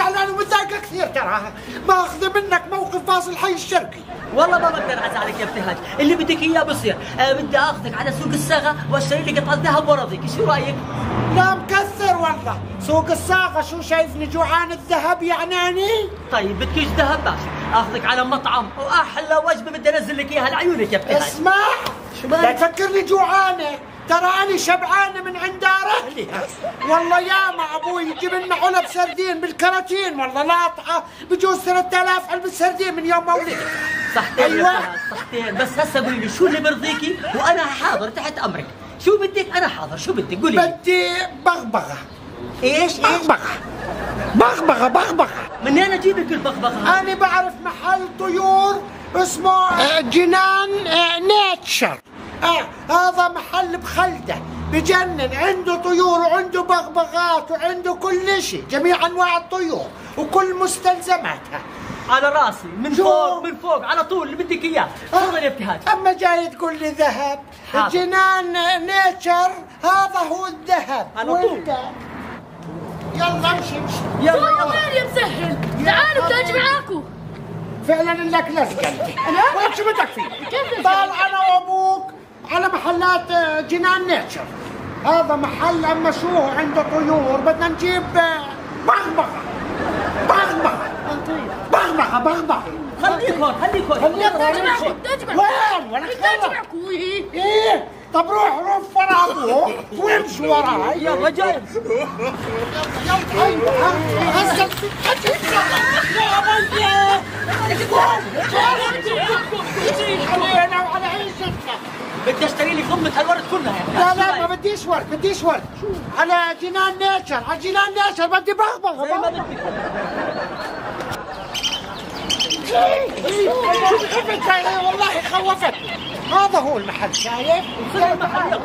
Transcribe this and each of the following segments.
زعلان ومتضايقة كثير تراها، باخذ منك موقف باص الحي الشرقي. والله ما بقدر ازعلك يا ابتهاج، اللي بدك اياه بصير. بدي اخذك على سوق الصاغه واشتري لي قطعه ذهب وارضيك، شو رايك؟ لا مكثر والله، سوق الصاغة شو شايفني جوعان الذهب يعني؟ طيب بدكيش ذهب ماشي، اخذك على مطعم واحلى وجبه بدي انزل لك اياها لعيونك يا ابتهاج. اسمع، لا تفكرني جوعانة، ترى أنا شبعانة من عند دار أهلي. والله ياما أبوي يجيب لنا علب سردين بالكراتين، والله لاطعة بجوز 3000 علبة سردين من يوم ما ولدت. صحتين أيوة. يا ابتهاج صحتين، بس هسه قولي لي شو اللي برضيكي وانا حاضر تحت امرك. شو بدك؟ انا حاضر. شو بدك؟ قولي لي. بدي بغبغة. ايش؟ بغبغة بغبغة بغبغة. من وين اجيب لك البغبغه؟ أنا بعرف محل طيور اسمه جنان نيتشر. هذا محل بخلده بجنن، عنده طيور وعنده بغبغات وعنده كل شيء، جميع انواع الطيور وكل مستلزماتها. على راسي، من شو؟ فوق من فوق على طول اللي بدك اياه. تفضل يا ابتهاج. اما جاي تقول لي ذهب، حاضر. جنان نيتشر هذا هو الذهب. على طول. يلا امشي امشي. يلا يلا. وين يا مسهل؟ تعالوا بتاجي معاكم. فعلا انك لازق انت. وين شو بدك فيه؟ كيف طال انا وابوك على محلات جنان نيتشر. هذا محل اما شو عنده طيور، بدنا نجيب بغبغه بغبغه بغبغه بغبغه. خليك هون خليك هون. بتاجي معكم بتاجي معكم. وين؟ ولا بتاجي خبر. معكم. ايه طب روح رف ورا ابوك وامشي وراي. يلا جاي. ايوه هسه يا بيي علينا وعلى عيشتنا. بدي اشتري لي قمة هالورد كلها لا يا لا ما بديش ورد، بديش ورد. على جنان نيتشر، على جنان نيتشر بدي بغبغه. زي ما بدك. شوفي والله خوفتني. هذا هو المحل، شايف؟ خذ المحل.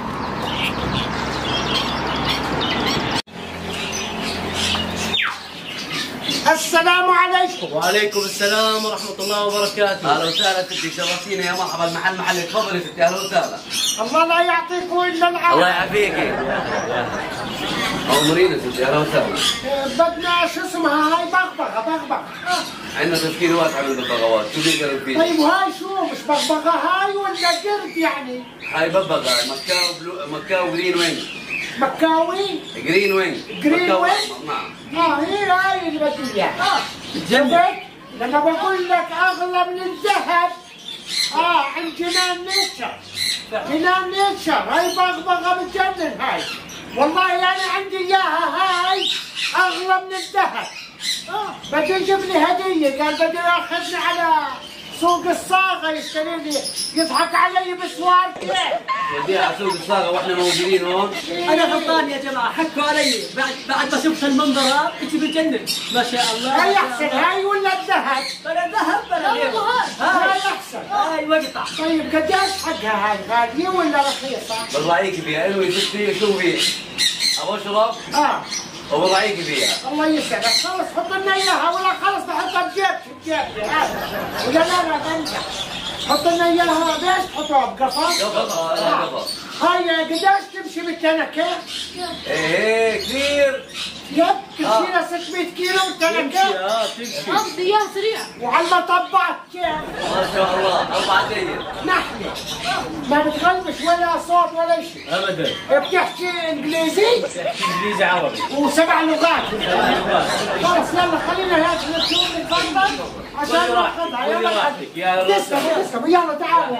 السلام عليكم. وعليكم السلام ورحمة الله وبركاته. أهلا وسهلا ستي، شرفتينا يا مرحبا. المحل محلك، تفضلي ستي. أهلا وسهلا. الله لا يعطيكم الا العافيه. الله يعافيكي. أمورينا ستي. أهلا وسهلا. بدنا شو اسمها هاي بغبغه بغبغه. عندنا تشكيل واسع من البغبغاوات، شو بيقدر نفيد؟ طيب وهاي شو مش بغبغه هاي ولا قرد يعني؟ هاي ببغاء مكاو جرين وينج. مكاوي؟ جرين وينج. جرين مكاو وينج؟ أحمر، نعم. هاي اللي بدي اياها. بتجنن. شفت؟ لما بقول لك اغلى من الذهب عند جنان نيتشر. جنان نيتشر هاي بغبغه بتجنن هاي. والله انا عندي اياها هاي اغلى من الذهب. بدي يجيب لي هديه، قال بدي ياخذني على سوق الصاغه يشتري لي، يضحك علي بسوار كيف؟ وديها على سوق الصاغة واحنا موجودين هون. انا غلطان يا جماعه، حكوا علي بعد ما شفت المنظره انت بتجنن ما شاء الله. هاي احسن هاي ولا الذهب؟ بلا ذهب بلا غير. هاي احسن. هاي وقطع. طيب قديش حقها هاي، غاليه ولا رخيصه؟ برأيك فيها انوي ستي، شو فيه؟ أبو أشرف؟ وبرأيك فيها. الله يسعدك. خلص حط لنا اياها ولا خلص بحطها بجيبتي ولا لا بنجح. حط لنا اياها بيش تحطوها بقفص؟ قفص. لا قفص. هاي قديش تمشي بالتنكه؟ ايه كثير. يب تمشي 600 كيلو بالتنكه؟ تمشي. قصدي اياه سريع. وعلى المطبات كيف؟ ما شاء الله 4 ايام. نحلة ما بتغلبش ولا صوت ولا شيء. ابدا. بتحكي انجليزي؟ انجليزي عربي. و7 لغات. خلص يلا خلينا هيك نشوف نتفضل عشان ناخذها. يلا تسلم يلا تعال.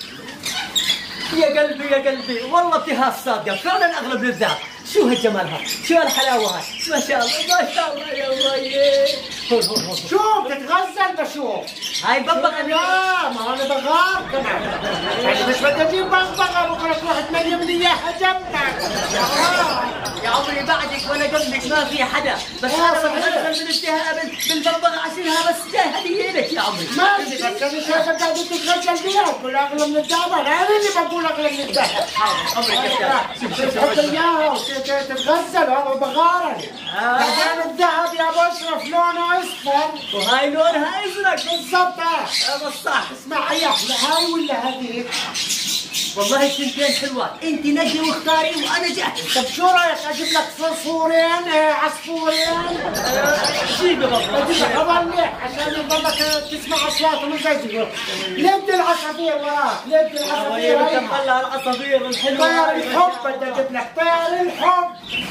يا قلبي يا قلبي، والله ابتهاج صادقه، فعلا اغلب للذهب. شو هالجمال هاي، شو هالحلاوه هاي، ما شاء الله ما شاء الله يا ويلي. هون شو بتتغزل بشوف؟ هاي ببغاء. لا ما انا بغار كمان، يعني مش بدي اجيب بغبغه بكره تروح تنيم لي اياها جنبك. يا عمري بعدك ولا قبلك ما في حدا، بس انا بتغزل من الذهب بالبغبغه عشانها، بس جاي هديه لك يا عمري. ماشي بس انا شايفك قاعد تتغزل فيها، تقول اغلى من الذهب، انا اللي بقول اغلى من الذهب. تحط اياها وتتغزل، هذا بغاره. بعدين الذهب يا ابو اشرف لونه اصفر وهاي لونها ازرق. بالضبط. هذا الصح. اسمع يا احلى، هاي ولا هذيك؟ والله الثنتين حلوات، انت نجي واختاري وانا جاهز. طب شو رايك اجيب لك صرصورين عصفورين؟ جيبي والله. اجيب لك خبر ليه؟ عشان تضلك تسمع اصوات مزعجه. لد العصافير وراك، لد العصافير. طلع العصافير الحلوه. طير الحب بدي اجيب لك طير الحب.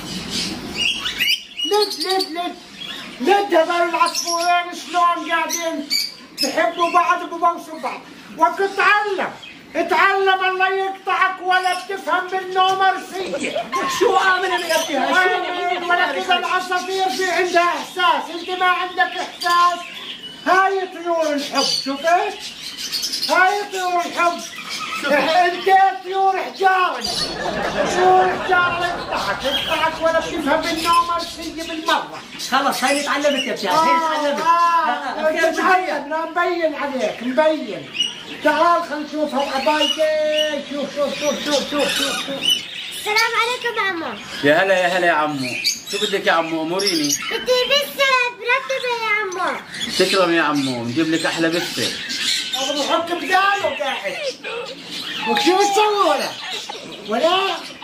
لد هذول العصفورين شلون قاعدين بحبوا بعض وببوسوا بعض. اتعلم الله يقطعك ولا بتفهم منه مرسية. شو عامل انا يا ابني؟ ولا كذا العصافير في عندها احساس، انت ما عندك احساس. هاي طيور الحب، شفت؟ هاي طيور الحب. انت طيور حجارنا. طيور حجارنا يقطعك ولا بتفهم منه مرسية بالمرة. خلص هاي تعلمت يا ابني، هاي تعلمت. تتعلم، لا مبين عليك، مبين. تعال خلينا نشوف هالعباية. شوف. السلام عليكم عمو. يا هلا يا عمو، شو بدك يا عمو؟ اموريني. بدي بسة مرتبة يا عمو. تكرم يا عمو، نجيب لك احلى بسه. هذا بحط بداله قاعد. وشو تسوي ولا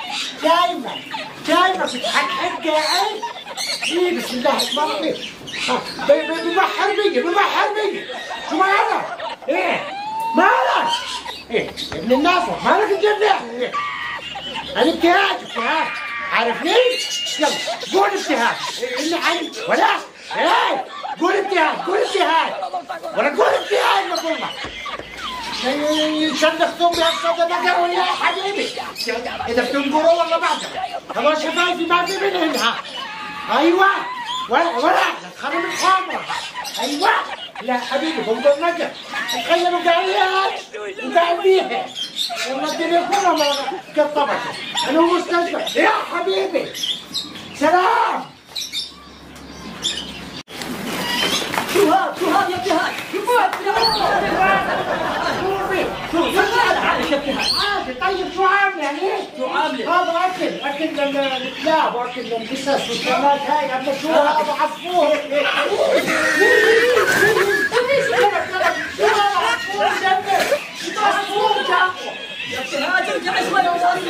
جايبه بتحكحك قاعد. ايه بسم الله الرحمن الرحيم. ببحر بيا شو مالك؟ ايه مالك؟ ايه ابن الناس مالك الجبنة؟ ايه انا ابتهاج عارفني؟ يلا قول ابتهاج اللي عندي ولا؟ ايه قول ابتهاج ولا قول ابتهاج بقول لك. شنك ثوب بهالصدى بقر ولا يا حبيبي؟ اذا بتنقروا والله بعدها. هذول شفايفي ما في منهن. ايوه ولا تخرب الخمره. ايوه لا حبيبي بنقول نجح. تخيلوا وقاعد فيها والله الدنيا كلها قطبت. انا مستشفى يا حبيبي. سلام. شو هذا يا ابتهاج؟ عادي. طيب شو عامله يعني؟ هذا اكل الكلاب واكل القصص والشغلات هاي. اما شو هذا عصفور؟ عصفور جابه يا ابتهاج ارجع شوي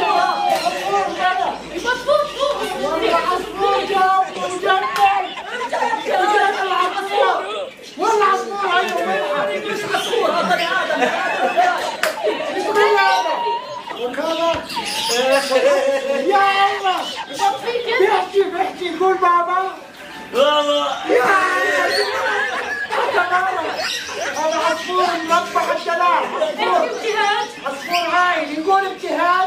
والله عصفور جابه وجنن. والله عصفور هاي مش عصفور هذا بني ادم. وكذا يا الله. بيحكي قول بابا. يا هذا عصفور مربح الدلال. عصفور هاي يقول ابتهاج.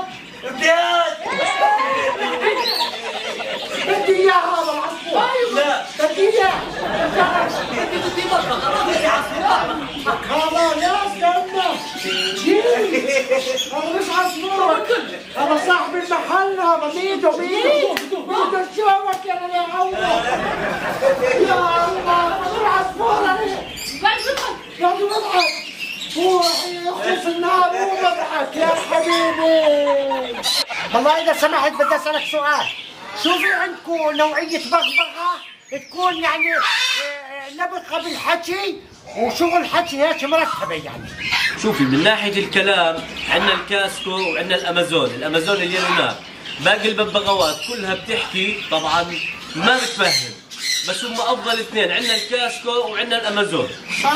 بدي اياه هذا العصفور. لا بدي اياه. بدي مطبخ هذا لا استنى. هذا مش عصفور، هذا صاحب المحل. هذا ميدو شوفك يا الله. يا الله هذا عصفور. قاعد يضحك. هو يخلص النار ويضحك يا حبيبي. والله إذا سمحت بدي أسألك سؤال. شو في عندكم نوعية بغبغة تكون يعني لبقة بالحكي وشغل حكي هيك مرتبة يعني؟ شوفي من ناحية الكلام عندنا الكاسكو وعندنا الأمازون اللي هناك. باقي الببغاوات كلها بتحكي طبعا ما بتفهم، بس هم أفضل اثنين، عندنا الكاسكو وعندنا الأمازون.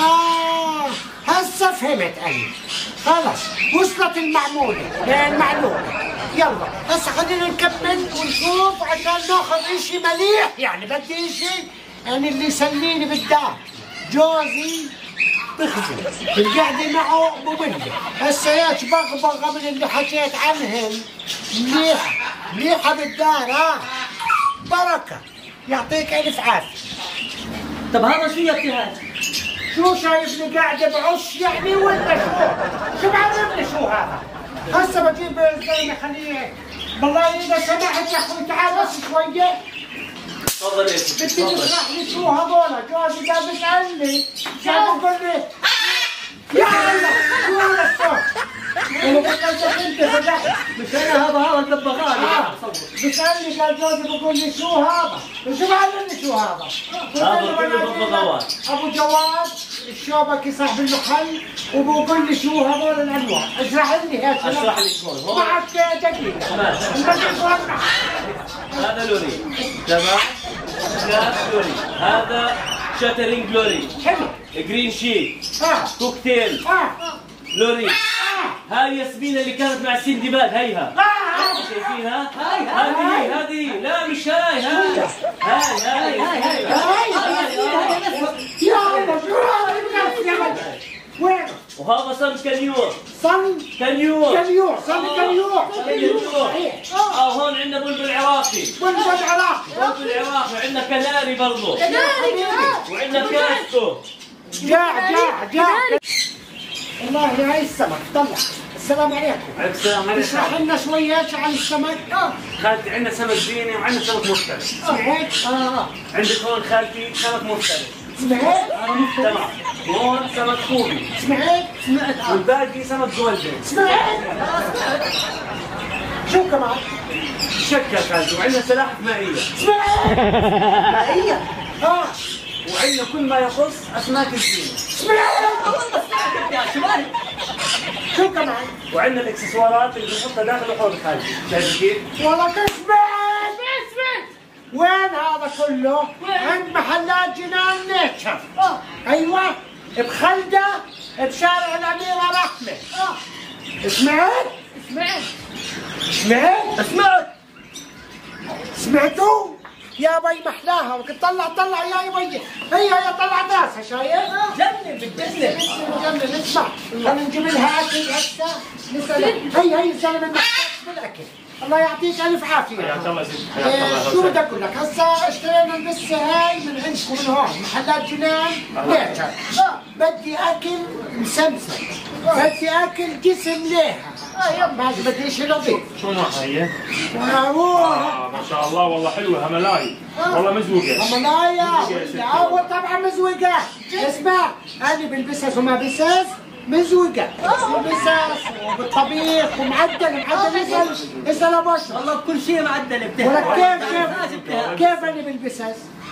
هسه فهمت أنا. خلص وصلت المعلومة. يلا هسه خلينا نكمل ونشوف عشان ناخذ اشي مليح. يعني بدي اشي يعني اللي يسليني بالدار. جوزي بخزن القعدة معه مملة. هسه هيك بغبغة من اللي حكيت عنهم مليحة بالدار. بركة يعطيك ألف عافية. طب هذا شو يا ابتهاج؟ شو شايفني قاعدة بعش يعني ولا شو معلمني شو هذا؟ هسه بجيب الزلمة خليه. والله إذا سمحت يا أخوي تعال بس شوية. تفضل يا سيدي بدي تفضل. تشرح لي شو هذول. جوزي قاعد بيسألني قاعد بيقول لي يا الله شو هذا الصوت؟ أنا بسألتك أنت فتحت. مش انا هذا الببغاء. بيسألني قال جوزي بيقول لي شو هذا؟ شو معلمني شو هذا؟ هذا كله ببغاوات. أبو جواد الشوبكي صاحب المحل وبقول لي شو هذول الانواع، اشرح لي يا شباب. اشرح لك شلون هون. معك دقيقة. هذا لوري تمام. كاس لوري، هذا شاترينج لوري، حلو. جرين شيت، كوكتيل اه لوري. هاي ياسمينة اللي كانت مع السندباد، هيها شايفينها؟ هذه لا مش هاي يا الله شو هذا وين؟ وهذا صن كنيور. صن كنيور. هون عندنا بلبل عراقي. بلبل عراقي وعندنا كناري برضه. وعندنا كاسكو. جاع والله هاي السمك طلع. السلام عليكم. عليكم السلام عليكم. اشرح لنا شوية عن السمك. خالتي عندنا سمك زيني وعندنا سمك مختلف. سمعت؟ عندك هون خالتي سمك مختلف. سمعت؟ تمام. هون سمك كوبي. سمعت؟ والباقي سمك جولدن. سمعت؟ شو كمان؟ شكل خالتي وعندنا سلاحف مائية. سمعت؟ مائية. وعندنا كل ما يخص اسماك الزينة. شو كمان؟ وعندنا الاكسسوارات اللي بنحطها داخل حوض خالتي، شايف كيف؟ والله كسبت. وين هذا كله؟ عند محلات جنان نيتشر. ايوه بخلده بشارع الاميره رحمه. سمعتوا؟ يا بي محلاها وقت طلع يا بي. هي طلع ناسها شايف؟ جنن اسمع خلينا نجيب لها اكل هسه نسألها. هي الزلمه محتاج بالاكل. الله يعطيك الف عافيه. حياك الله شو بدي اقول لك هسه اشترينا البسه هاي من عندكم من هون محلات جنان نيتشر. بدي اكل مسمسم، بدي اكل جسم ليها. ما بدي شيء نظيف. شو نوعها هي؟ ما ما شاء الله والله حلوه هملاي والله مزوقه. ملايا اول طبعا مزوقه. اسمع انا بالبسس وما بسس مزوقه. بالبسس وبالطبيخ ومعدل اسال ابو اشرف. والله بكل شيء معدل ولك كيف انا بالبسس؟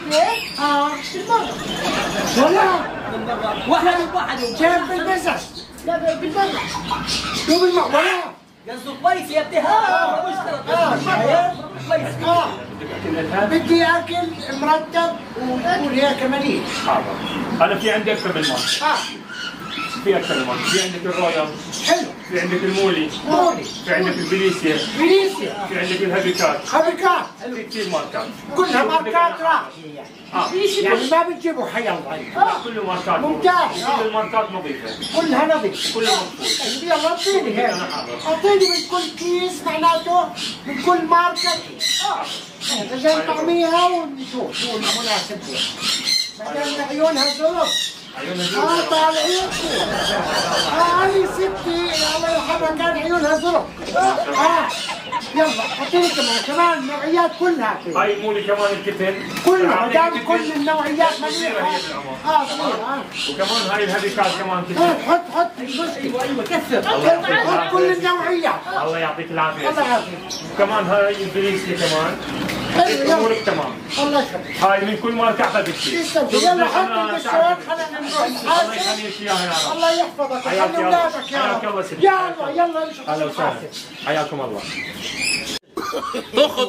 والله واحد كيف بالبسس؟ لا بالمرة. شو بالمقبره؟ قصده كويس يا ابتها. كويس. بدي اكل مرتب ويكون هيك مليء. حاضر. انا في عندي اكثر من مال. في اكثر من مال، في عندك الرويال. حلو. في عندك المولي. في عندك البليسيا. في عندك الهابيكات. في كثير ماركات. كلها ماركات راقية يعني ما بتجيبوا حيل ضعيف. كله ماركات. ممتاز. كل الماركات نظيفه. كلها نظيفة. كله مضبوط. يلا اعطيني هيك. اعطيني من كل كيس معناته من كل ماركة كيس. عشان طعميها ونشوف شو المناسب فيها. بعدين عيونها زرق. طالعين. هاي ستي الله يرحمها كان عيونها زرق. يلا اعطيني كمان نوعيات كلها فيه. هاي مولي كمان الكتن. كلها ما دام كل النوعيات مليئة. صغيرة. وكمان هاي الهابيكات كمان كتن. حط ايوه كثر. حط كل النوعيات. الله يعطيك العافيه. الله يعافيك. وكمان هاي البليسيا كمان. امورك تمام. الله يخليك. هاي من كل ماركه اخذت شيء. يلا حط الدشوات خلينا نروح. الله يخليك اياها يا رب. الله يحفظك ويخلي اولادك يا حياك رب. الله سيدي. يلا امشي. اهلا وسهلا. حياكم الله. طخوا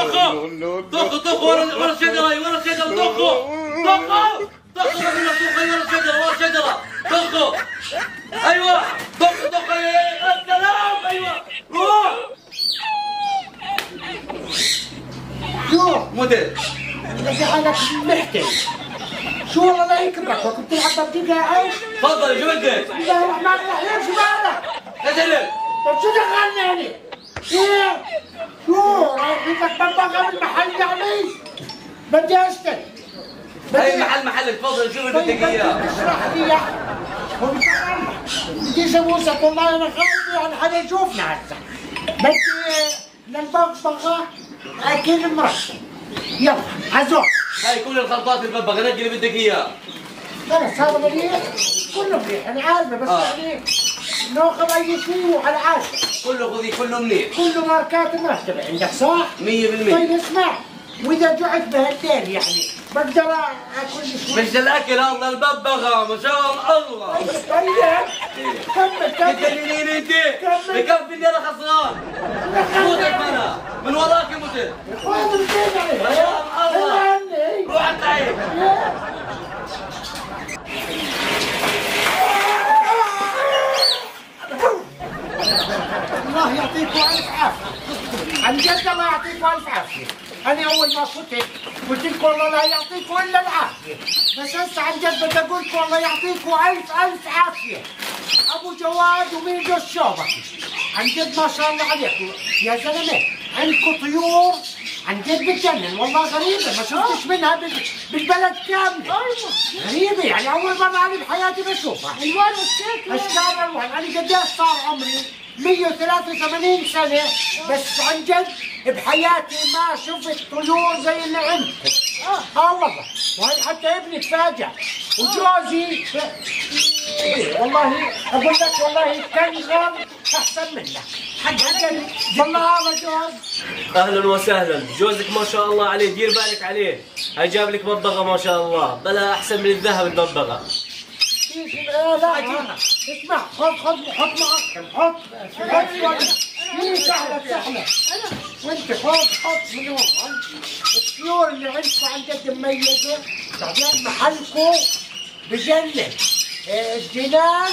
ورا الشجرة، ورا الشجرة طخوا ورا الشجرة طخوا. ايوه طخ السلام. ايوه روح. شو؟ مدير انت حالك محتل. شو والله لا يكرهك وكنت تلعب بتلقى تفضل شو بدك؟ بسم الله الرحمن الرحيم. شو مالك؟ ادلك. طيب شو دخلني يعني؟ ايه؟ شو؟ رايح بدك ببغى بالمحل يعني؟ بدي اشتري. هاي محل تفضل شو بدك اياه؟ اشرح لي اياه. هو بدي جاموسك والله انا خايف يعني حدا يشوفنا هسه. بدي للبغبغة اكل مرتب. يلا عزوم. هاي كل الخلطات الببغاء نقي اللي بدك اياه. خلص هذا مليح كله مليح انا عارفه بس يعني ناخذ اي شيء وعلى عاشر. كله خذي كله منيح. كله ماركات مرتبه عندك صح؟ 100%. طيب اسمع واذا جعت بهالليل يعني بقدر اكل شوي. مش الاكل الله الببغاء ما شاء الله. طيب كمل تدلليني انت بكفي اني انا خسران. موتك انا من وراك متت. يا الله روح انت عيب. الله يعطيكم الف عافيه. عن جد الله يعطيكم الف عافيه. انا اول ما فتت قلت لكم والله لا يعطيكم الا العافيه، بس هسه عن جد بدي اقول لكم والله يعطيكم الف عافيه. ابو جواد وميدو الشوبكي عن جد ما شاء الله عليكم يا زلمه، عندكم طيور عن جد بتجنن والله، غريبه ما شفتش منها بالبلد كامله. غريبه يعني اول مره انا بحياتي بشوفها. الوان والشكل اشكال الوان. انا قديش صار عمري؟ 183 سنه، بس عن جد بحياتي ما شفت طيور زي اللي عندكم. والله، وهي حتى ابني تفاجأ وجوزي والله اقول لك والله كان غير احسن منك. حق والله هذا جوز. اهلا وسهلا، جوزك ما شاء الله عليه، دير بالك عليه، هاي جاب لك ببغاء ما شاء الله، بلا احسن من الذهب الببغاء. لا اسمع، حط معقم، حط سهله وانت حط من هون. الطيور اللي عندكم عن جد مميزه، بعدين محلكم بجنن. الجنان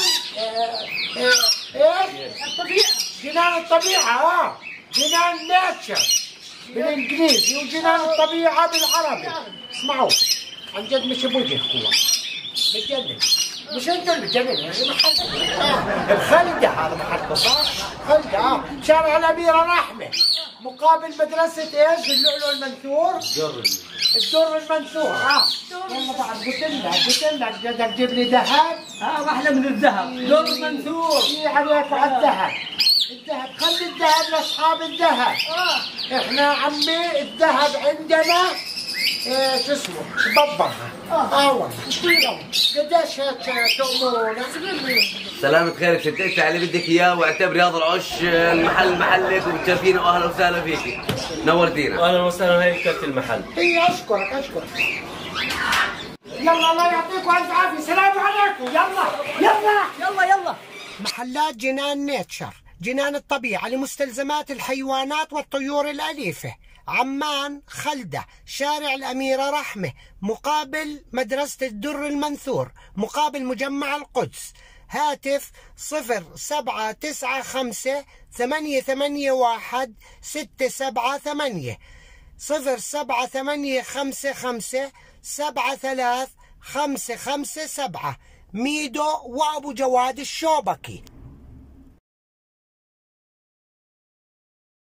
الطبيعة، جنان الطبيعه، جنان ناتشر بالانجليزي وجنان الطبيعه بالعربي. اسمعوا عن جد مش بوجهكم بجنن، مش انت اللي بتجنن يعني. محل الخلدة، هذا محل صح؟ خلدة شارع الأميرة رحمة مقابل مدرسة ايش؟ اللؤلؤ المنثور؟ الدر المنثور. والله بعد قلت لك بدك تجيب لي ذهب؟ احلى من الذهب، در منثور. في عليك على الذهب. الذهب خلي الذهب لاصحاب الذهب. احنا عمي الذهب عندنا شو اسمه؟ ببغاء. والله قديش تأمرونا؟ سلامة خيرك، شتيت على بدك اياه واعتبري هذا العش المحل محلك وبتشرفينا واهلا وسهلا فيكي. نورتينا. اهلا وسهلا، هي كرت المحل. هي اشكرك. يلا الله يعطيكم الف عافيه، سلام عليكم. يلا محلات جنان نيتشر، جنان الطبيعه لمستلزمات الحيوانات والطيور الاليفه، عمان خلدة، شارع الأميرة رحمة مقابل مدرسة الدر المنثور، مقابل مجمع القدس. هاتف 0795 881 678 07855 73557. ميدو وأبو جواد الشوبكي.